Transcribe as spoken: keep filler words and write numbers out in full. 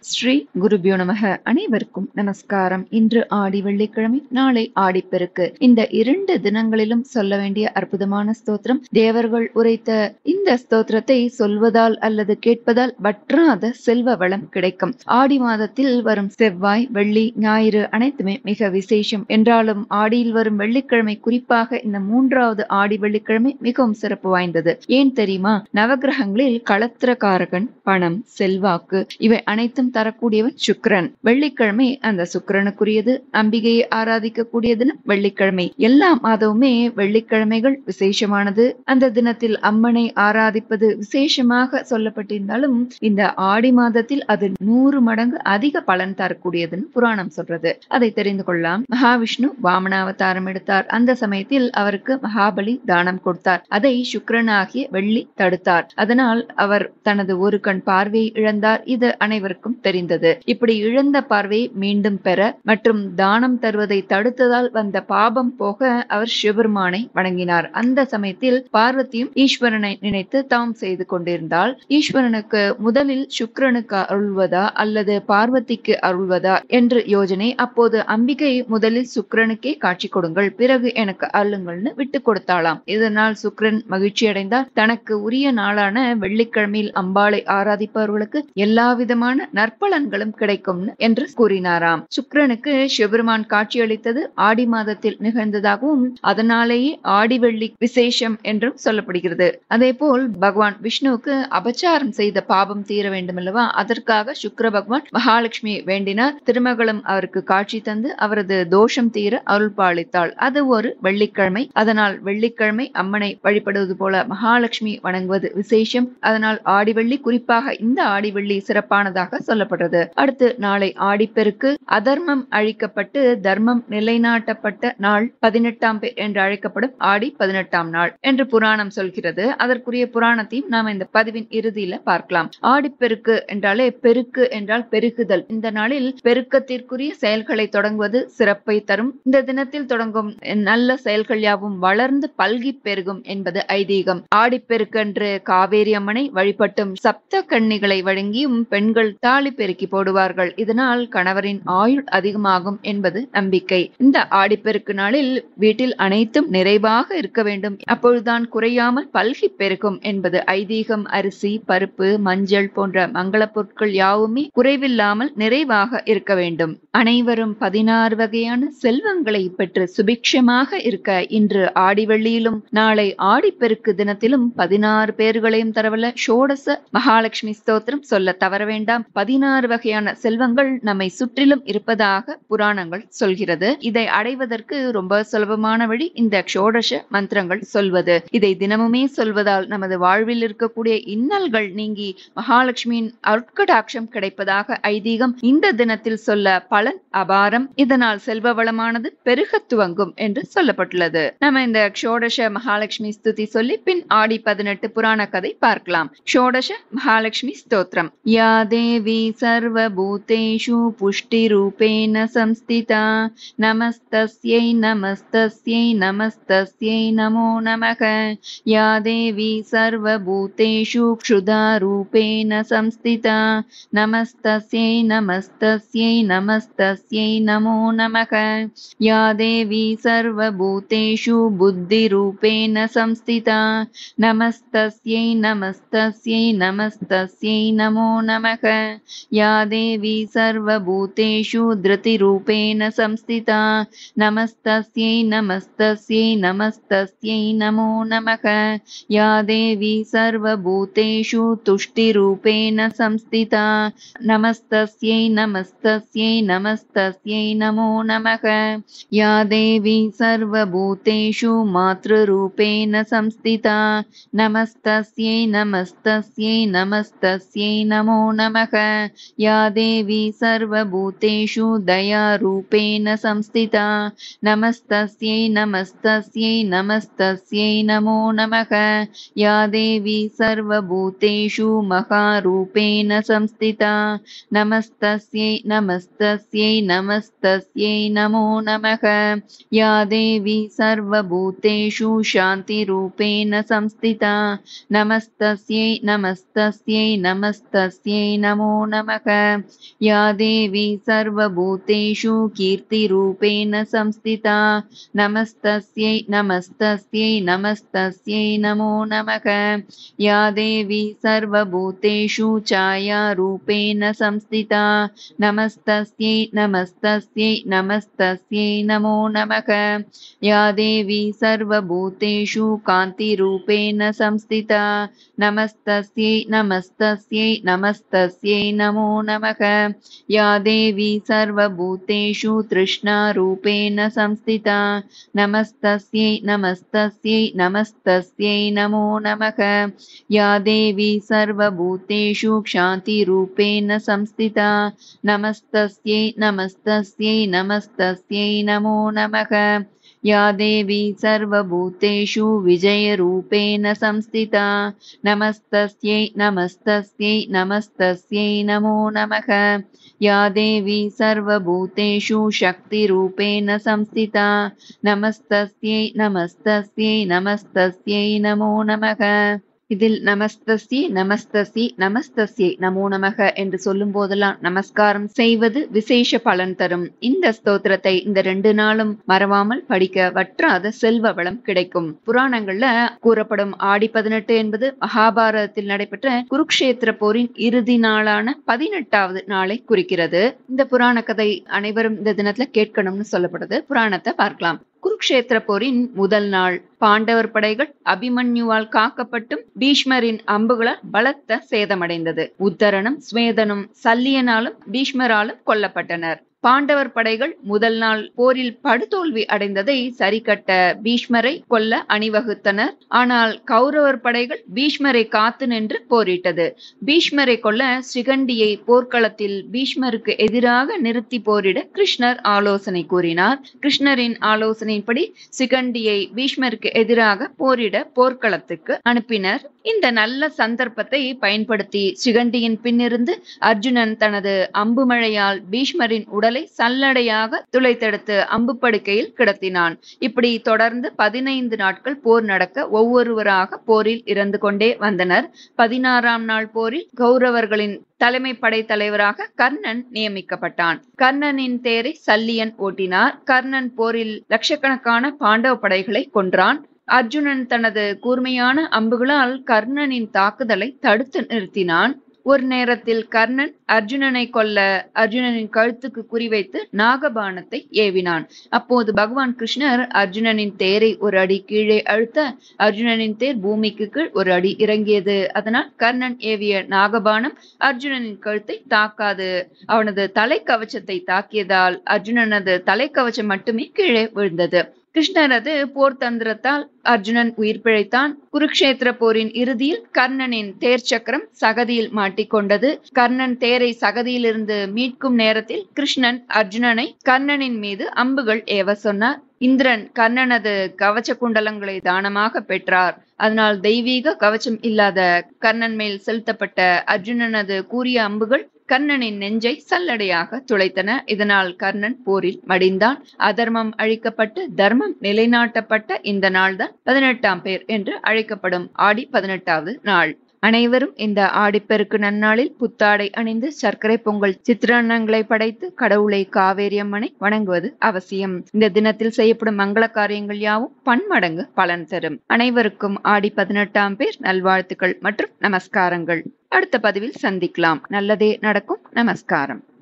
ஸ்ரீ குருபியோ நமக. அனைவருக்கும் நமஸ்காரம். இன்று ஆடி வெள்ளிக்கிழமை, நாளை ஆடிப்பெருக்கு. இந்த இரண்டு தினங்களிலும் சொல்ல வேண்டிய அற்புதமான ஸ்தோத்திரம். தேவர்கள் உரைத்த இந்த ஸ்தோத்திரத்தை சொல்வதால் அல்லது கேட்பதால் வற்றாத செல்வ வளம் கிடைக்கும். ஆடி மாதத்தில் வரும் செவ்வாய், வெள்ளி, ஞாயிறு அனைத்துமே மிக விசேஷம் என்றாலும் ஆடியில் வரும் வெள்ளிக்கிழமை, குறிப்பாக இந்த மூன்றாவது ஆடி வெள்ளிக்கிழமை மிகவும் சிறப்பு வாய்ந்தது. ஏன் தெரியுமா? நவகிரகங்களில் களத்திரகாரகன், பணம், செல்வாக்கு இவை அனைத்தும் தரக்கூடியவன் சுக்கிரன். வெள்ளிக்கிழமை அந்த சுக்கிரனுக்குரியது. அம்பிகையை ஆராதிக்க கூடிய தினம் வெள்ளிக்கிழமை. எல்லா மாதமுமே வெள்ளிக்கிழமைகள் விசேஷமானது. அந்த தினத்தில் அம்மனை ஆராதிப்பது விசேஷமாக சொல்லப்பட்டிருந்தாலும் இந்த ஆடி மாதத்தில் அது நூறு மடங்கு அதிக பலன் தரக்கூடியதுன்னு புராணம் சொல்றது. அதை தெரிந்து கொள்ளலாம். மகாவிஷ்ணு வாமனாவதாரம் எடுத்தார். அந்த சமயத்தில் அவருக்கு மகாபலி தானம் கொடுத்தார். அதை சுக்கிரனாகிய வெள்ளி தடுத்தார். அதனால் அவர் தனது ஒரு கண் பார்வையை இழந்தார். இது அனைவருக்கும் தெரிந்தது. இப்படி இழந்த பார்வையை மீண்டும் பெற மற்றும் தானம் தருவதை தடுத்ததால் வந்த பாபம் போக அவர் சிவபெருமானை வணங்கினார். அந்த சமயத்தில் பார்வதியும் ஈஸ்வரனை நினைத்து தாம் செய்து கொண்டிருந்தால், ஈஸ்வரனுக்கு முதலில் சுக்கிரனுக்கு அருள்வதா அல்லது பார்வதிக்கு அருள்வதா என்று யோஜனை. அப்போது அம்பிகை முதலில் சுக்கிரனுக்கே காட்சி கொடுங்கள், பிறகு எனக்கு அருளுங்கள்னு விட்டு கொடுத்தாளாம். இதனால் சுக்கிரன் மகிழ்ச்சி அடைந்தார். தனக்கு உரிய நாளான வெள்ளிக்கிழமையில் அம்பாளை ஆராதிப்பவர்களுக்கு எல்லா விதமான நற்பலன்களும் கிடைக்கும் என்று கூறினாராம். சுக்கிரனுக்கு சிவபெருமான் காட்சியளித்தது ஆடி மாதத்தில் நிகழ்ந்ததாகவும் அதனாலேயே ஆடி வெள்ளி விசேஷம் என்றும் சொல்லப்படுகிறது. அதே போல் பகவான் விஷ்ணுவுக்கு அபச்சாரம் செய்த பாபம் தீர வேண்டும் அல்லவா? அதற்காக சுக்கிர பகவான் மகாலட்சுமி வேண்டினார். திருமகளும் அவருக்கு காட்சி தந்து அவரது தோஷம் தீர அருள் பாலித்தாள். அது ஒரு வெள்ளிக்கிழமை. அதனால் வெள்ளிக்கிழமை அம்மனை வழிபடுவது போல மகாலட்சுமி வணங்குவது விசேஷம். அதனால் ஆடிவெள்ளி, குறிப்பாக இந்த ஆடிவெள்ளி சிறப்பானதாக சொல்லப்படுறது. அடுத்து நாளை ஆடிப்பெருக்கு. அதர்மம் அழிக்கப்பட்டு தர்மம் நிலைநாட்டப்பட்ட நாள் பதினெட்டாம் பேர் என்று அழைக்கப்படும் ஆடி பதினெட்டாம் நாள் என்று புராணம் சொல்கிறது. அதற்குரிய புராணத்தையும் நாம் இந்த பதிவின் இறுதியில பார்க்கலாம். ஆடிப்பெருக்கு என்றாலே பெருக்கு என்றால் பெருகுதல். இந்த நாளில் பெருக்கத்திற்குரிய செயல்களை தொடங்குவது சிறப்பை தரும். இந்த தினத்தில் தொடங்கும் நல்ல செயல்கள் யாவும் வளர்ந்து பல்கி பெருகும் என்பது ஐதீகம். ஆடிப்பெருக்கு என்று காவேரி அம்மனை வழிபட்டும் சப்த கன்னிகளை வழங்கியும் பெண்கள் தாலி பெருக்கி போடுவார்கள். இதனால் கணவரின் ஆயுள் அதிகமாகும் என்பது நம்பிக்கை. இந்த ஆடிப்பெருக்கு நாளில் வீட்டில் அனைத்தும் நிறைவாக இருக்க வேண்டும். அப்பொழுதுதான் குறையாமல் பல்கி பெருகும் என்பது ஐதீகம். அரிசி, பருப்பு, மஞ்சள் போன்ற மங்கள பொருட்கள் யாவுமே குறைவில்லாமல் நிறைவாக இருக்க வேண்டும். அனைவரும் பதினாறு வகையான செல்வங்களை பெற்று சுபிக்ஷமாக இருக்க இன்று ஆடிவெள்ளியிலும் நாளை ஆடிப்பெருக்கு தினத்திலும் பதினாறு பேர்களையும் தரவல்ல ஷோடச மகாலட்சுமி ஸ்தோத்திரம் சொல்ல தவற வேண்டாம். பதினாறு வகையான செல்வங்கள் நம்மை சுற்றிலும் இருப்பதாக புராணங்கள் சொல்கிறது. இதை அடைவதற்கு ரொம்ப சுலபமான வழி இந்த ஷோடச மந்திரங்கள் சொல்வது. இதை தினமுமே சொல்வதால் நமது வாழ்வில் இருக்கக்கூடிய இன்னல்கள் நீங்கி மகாலட்சுமியின் அருட்கடாட்சம் கிடைப்பதாக ஐதீகம். இந்த தினத்தில் சொல்ல பலன் அபாரம். இதனால் செல்வ வளமானது பெருக துவங்கும் என்று சொல்லப்பட்டுள்ளது. நம்ம இந்த ஷோடச மகாலட்சுமி ஸ்துதி சொல்லி பின் ஆடி பதினெட்டு புராண கதை பார்க்கலாம். ஷோடச மகாலட்சுமி ஸ்தோத்திரம். யா தேவி சர்வபூதேஷு புஷ்டி ரூபேன சம்ஸ்திதா நமஸ்தஸ்யை நமஸ்தஸ்யை நமஸ்தஸ்யை நமோ நமக. யா தேவி சர்வபூதேஷு க்ஷுதா ரூபேன சம்ஸ்திதா நமஸ்தஸ்யை நமஸ்தஸ்யை நமஸ்தஸ்யை நமோ நமக. யா தேவி சர்வபூதேஷு புத்தி ரூபேன சம்ஸ்திதா நமஸ்தஸ்யை நமஸ்தஸ்யை நமஸ்தஸ்யை நமோ நமக. யா தேவி சர்வபூதேஷு திருதி ரூபேன சம்ஸ்திதா நமஸ்தஸ்யை நமஸ்தஸ்யை நமஸ்தஸ்யை நமோ நமக. யா தேவி சர்வபூதேஷு துஷ்டி ரூபேன சம்ஸ்திதா நமஸ்தஸ்யை நமஸ்தஸ்யை நமஸ்தஸ்யை நமோ நமக. யா தேவி சர்வபூதேஷு மாத்ரு ரூபேன சம்ஸ்திதா நமஸ்தஸ்யை நமஸ்தஸ்யை நமஸ்தஸ்யை நமோ நமக. யா தேவி சர்வபூதேஷு தயா ரூபேன சம்ஸ்திதா நமஸ்தஸ்யை நமஸ்தஸ்யை நமஸ்தஸ்யை நமோ நமக. யா தேவி சர்வபூதேஷு மகா ரூபேன சம்ஸ்திதா நமஸ்தஸ்யை நமஸ்தஸ்யை நமஸ்தஸ்யை நமோ நமக. யா தேவி சர்வபூதேஷு சாந்தி ரூபேன சம்ஸ்திதா நமஸ்தஸ்யை நமஸ்தஸ்யை நமஸ்தஸ்யை நமோ நமக. யா தேவி சர்வபூதேஷு கீர்த்திரூபேண சம்ஸ்திதா நமஸ்தஸ்யை நமஸ்தஸ்யை நமஸ்தஸ்யை நமோ நமக. யா தேவி சர்வபூதேஷு ಛಾಯಾரூபேண சம்ஸ்திதா நமஸ்தஸ்யை நமஸ்தஸ்யை நமஸ்தஸ்யை நமோ நமக. யா தேவி சர்வபூதேஷு காந்திரூபேண சம்ஸ்திதா நமஸ்தஸ்யை நமஸ்தஸ்யை நமஸ்தஸ்யை நமோ நமக. யா தேவி சர்வபூதேஷு திருஷ்ணாரூபேண சம்ஸ்திதா நமஸ்தஸ்யை நமஸ்தஸ்யை நமஸ்தஸ்யை நமோ நமக. யா தேவி சர்வபூதேஷு க்ஷாந்திரூபேண சம்ஸ்திதா நமஸ்தஸ்யை நமஸ்தஸ்யை நமஸ்தஸ்யை நமோ நமக. யா தேவி சர்வபூதேஷு விஜயரூபேண சம்ஸ்திதா நமஸ்தஸ்யை நமஸ்தஸ்யை நமஸ்தஸ்யை நமோ நமக. யா தேவி சர்வபூதேஷு சக்திரூபேண சம்ஸ்திதா நமஸ்தஸ்யை நமஸ்தஸ்யை நமஸ்தஸ்யை நமோ நமக. இதில் நமஸ்தஸ்யை நமஸ்தஸ்யை நமஸ்தஸ்யை நமோ நமக என்று சொல்லும் போதெல்லாம் நமஸ்காரம் செய்வது விசேஷ பலன் தரும். இந்த ஸ்தோத்திரத்தை இந்த ரெண்டு நாளும் மறவாமல் படிக்க வற்றாத செல்வ வளம் கிடைக்கும். புராணங்கள்ல கூறப்படும் ஆடி பதினெட்டு என்பது மகாபாரதத்தில் நடைபெற்ற குருக்ஷேத்திர போரின் இறுதி நாளான பதினெட்டாவது நாளை குறிக்கிறது. இந்த புராண கதை அனைவரும் இந்த தினத்துல கேட்கணும்னு சொல்லப்படுது. புராணத்தை பார்க்கலாம். குருக்ஷேத்திர போரின் முதல் நாள் பாண்டவர் படைகள் அபிமன்யுவால் காக்கப்பட்டும் பீஷ்மரின் அம்புகளால் பலத்த சேதமடைந்தது. உத்தரனும் ஸ்வேதனும் சல்லியனாலும் பீஷ்மராலும் கொல்லப்பட்டனர். பாண்டவர் படைகள் முதல் நாள் போரில் படுதோல்வி அடைந்ததை சரிகட்ட பீஷ்மரை கொல்ல அணிவகுத்தனர். ஆனால் கௌரவர் படைகள் பீஷ்மரை காத்து நின்று போரிட்டது. பீஷ்மரை கொல்ல சிகண்டியை போர்க்களத்தில் பீஷ்மருக்கு எதிராக நிறுத்தி போரிட கிருஷ்ணர் ஆலோசனை கூறினார். கிருஷ்ணரின் ஆலோசனைப்படி சிகண்டியை பீஷ்மருக்கு எதிராக போரிட போர்க்களத்துக்கு அனுப்பினர். இந்த நல்ல சந்தர்ப்பத்தை பயன்படுத்தி சிகண்டியின் பின்னிருந்து அர்ஜுனன் தனது அம்புமழையால் பீஷ்மரின் உடல் சல்லடையாக துளைத்தெடுத்து அம்பு படுக்கையில் கிடத்தினான். இப்படி தொடர்ந்து பதினைந்து நாட்கள் போர் நடக்க ஒவ்வொருவராக போரில் இறந்து கொண்டே வந்தனர். பதினாறாம் நாள் போரில் கௌரவர்களின் தலைமை படை தலைவராக கர்ணன் நியமிக்கப்பட்டான். கர்ணனின் தேரை சல்லியன் ஓட்டினார். கர்ணன் போரில் லட்சக்கணக்கான பாண்டவ படைகளை கொன்றான். அர்ஜுனன் தனது கூர்மையான அம்புகளால் கர்ணனின் தாக்குதலை தடுத்து நிறுத்தினான். ஒரு நேரத்தில் கர்ணன் அர்ஜுனனை கொல்ல அர்ஜுனனின் கழுத்துக்கு குறிவைத்து நாகபானத்தை ஏவினான். அப்போது பகவான் கிருஷ்ணர் அர்ஜுனனின் தேரை ஒரு அடி கீழே அழுத்த அர்ஜுனனின் தேர் பூமிக்கு கீழ் ஒரு அடி இறங்கியது. அதனால் கர்ணன் ஏவிய நாகபானம் அர்ஜுனனின் கழுத்தை தாக்காது அவனது தலைக்கவச்சத்தை தாக்கியதால் அர்ஜுனனது தலைக்கவச்சம் மட்டுமே கீழே விழுந்தது. கிருஷ்ணரது போர் தந்திரத்தால் அர்ஜுனன் உயிர் பிழைத்தான். குருக்ஷேத்திர போரின் இறுதியில் கர்ணனின் தேர் சக்கரம் சகதியில் மாட்டிக்கொண்டது. கர்ணன் தேரை சகதியிலிருந்து மீட்கும் நேரத்தில் கிருஷ்ணன் அர்ஜுனனை கர்ணனின் மீது அம்புகள் ஏவ சொன்னார். இந்திரன் கர்ணனது கவச்ச குண்டலங்களை தானமாக பெற்றார். அதனால் தெய்வீக கவச்சம் இல்லாத கர்ணன் மேல் செலுத்தப்பட்ட அர்ஜுனனது கூரிய அம்புகள் கர்ணனின் நெஞ்சை சல்லடையாக துளைத்தன. இதனால் கர்ணன் போரில் மடிந்தான். அதர்மம் அழிக்கப்பட்டு தர்மம் நிலைநாட்டப்பட்ட இந்த நாள்தான் பதினெட்டாம் பேர் என்று அழைக்கப்படும் ஆடி பதினெட்டாவது நாள். அனைவரும் இந்த ஆடிப்பெருக்கு நன்னாளில் புத்தாடை அணிந்து சர்க்கரை பொங்கல் சித்திரான்னங்களை படைத்து கடவுளை காவேரி அம்மனை வணங்குவது அவசியம். இந்த தினத்தில் செய்யப்படும் மங்கள காரியங்கள் யாவும் பன்மடங்கு பலன் தரும். அனைவருக்கும் ஆடி பதினெட்டாம் பேர் நல்வாழ்த்துக்கள் மற்றும் நமஸ்காரங்கள். அடுத்த பதிவில் சந்திக்கலாம். நல்லதே நடக்கும். நமஸ்காரம்.